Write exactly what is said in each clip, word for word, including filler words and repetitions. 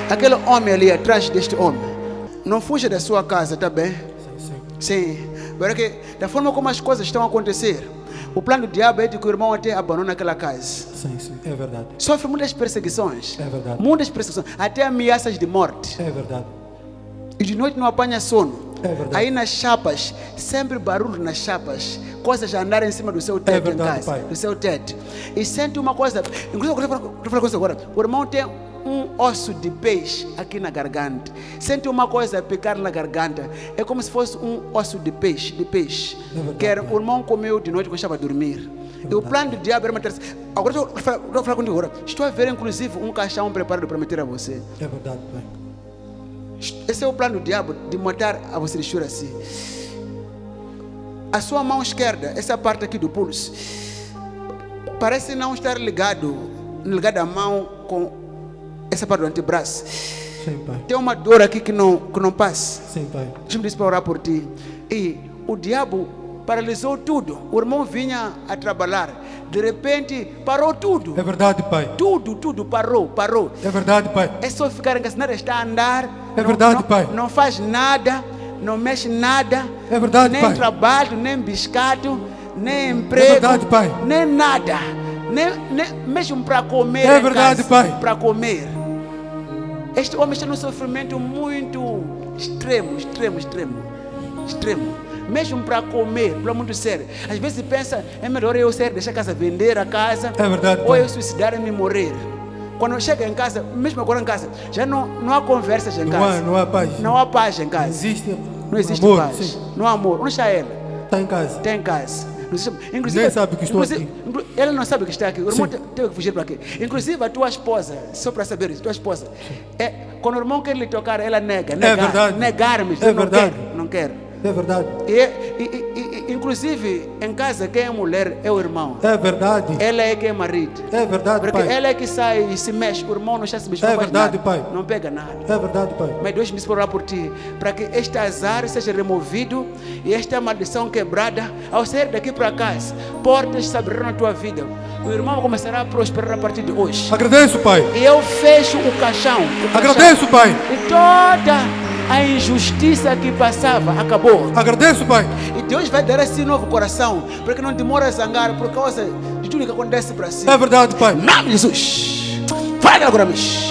Aquele homem ali atrás deste homem, não fuja da sua casa, tá bem? Sim, sim. Sim. Porque da forma como as coisas estão a acontecer, o plano do diabo é de que o irmão até abandone aquela casa. Sim, sim, é verdade. Sofre muitas perseguições. É verdade. Muitas perseguições, até ameaças de morte. É verdade. E de noite não apanha sono. É verdade. Aí nas chapas, sempre barulho nas chapas, coisas a andar em cima do seu teto, É verdade, em casa, pai. do seu teto. E sente uma coisa, inclusive eu vou falar com você agora, o irmão tem um osso de peixe aqui na garganta. Sente uma coisa a picar na garganta, é como se fosse um osso de peixe, de peixe. É verdade, que era, pai. o irmão comeu de noite quando estava a dormir. É E o plano do diabo era matar. Agora eu vou falar, vou falar contigo agora. Estou a ver inclusive um caixão preparado para meter a você. É verdade, pai. Esse é o plano do diabo de matar a você de choro assim. A sua mão esquerda, essa parte aqui do pulso, parece não estar ligado, ligado a mão com essa parte do antebraço. Sim, pai. Tem uma dor aqui que não, que não passa. Sim, pai. Deixa-me dizer para orar por ti. E o diabo paralisou tudo. O irmão vinha a trabalhar. De repente, parou tudo. É verdade, pai. Tudo, tudo parou, parou. É verdade, pai. É só ficar em casa, nada está a andar. É não, verdade, não, pai. Não faz nada, não mexe nada. É verdade, nem pai. trabalho, nem biscate, nem emprego. É verdade, pai. Nem nada. Nem, nem, mesmo para comer. É em verdade, casa, pai. Para comer. Este homem está num sofrimento muito extremo, extremo, extremo. Extremo. Mesmo para comer, para muito sério. Às vezes pensa, é melhor eu sair, deixar a casa, vender a casa. É verdade, ou pai. eu suicidar-me e morrer. Quando chega em casa, mesmo agora em casa, já não, não há conversas em Não casa. há, não há paz. Não há paz em casa. Existe. Não existe amor, paz. sim. Não há amor. Onde está ela? Está em casa. Está em casa. Não existe- Inclusive, Nem sabe que estou inclusive, aqui. inclu- Ela não sabe que está aqui. O irmão Sim. te- teve que fugir para aqui. Inclusive a tua esposa, só para saber isso, tua esposa, é, quando o irmão quer lhe tocar, ela nega. Negar, verdade. Negar-me. É não verdade. quero, não quero. É verdade. E, e- e- e- inclusive, em casa, quem é mulher é o irmão. É verdade. Ela é quem é marido. É verdade, Porque pai. ela é que sai e se mexe, o irmão não está se mexendo. É não faz verdade, nada. pai. Não pega nada. É verdade, pai. Mas Deus me disse para orar por ti, para que este azar seja removido e esta maldição quebrada. Ao sair daqui para casa, portas se abrirão na tua vida. O irmão começará a prosperar a partir de hoje. Agradeço, pai. E eu fecho o caixão. o caixão. Agradeço, pai. E toda a injustiça que passava acabou. Agradeço, pai. E Deus vai dar esse novo coração, porque não demora a zangar por causa de tudo que acontece para si. É verdade, pai. Em nome de Jesus. Fala agora, bicho.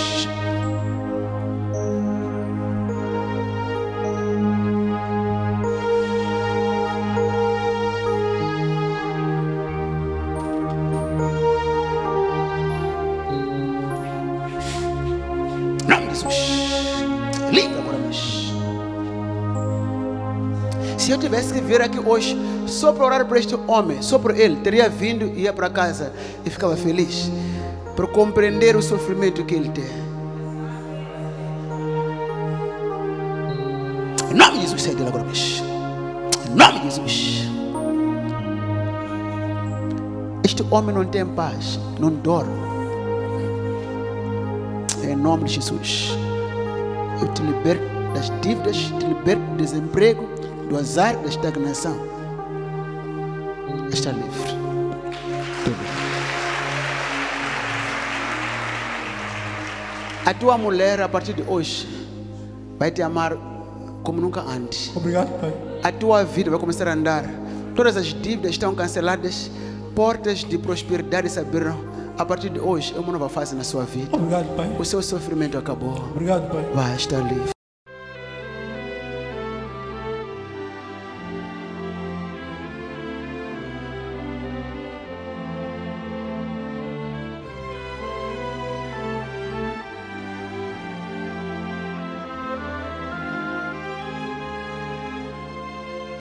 Em nome de Jesus. Liga agora, bicho. Se eu tivesse que vir aqui hoje só para orar para este homem, só por ele, teria vindo e ia para casa e ficava feliz por compreender o sofrimento que ele tem. Em nome de Jesus, sai dele agora, bicho. Em nome de Jesus. Este homem não tem paz, não dorme. Em nome de Jesus, eu te liberto das dívidas, te liberto do desemprego, do azar, da estagnação. Está livre. Tudo. A tua mulher, a partir de hoje, vai te amar como nunca antes. Obrigado, pai. A tua vida vai começar a andar. Todas as dívidas estão canceladas. Portas de prosperidade se abriram. A partir de hoje, é uma nova fase na sua vida. Obrigado, pai. O seu sofrimento acabou. Obrigado, pai. Vai estar livre.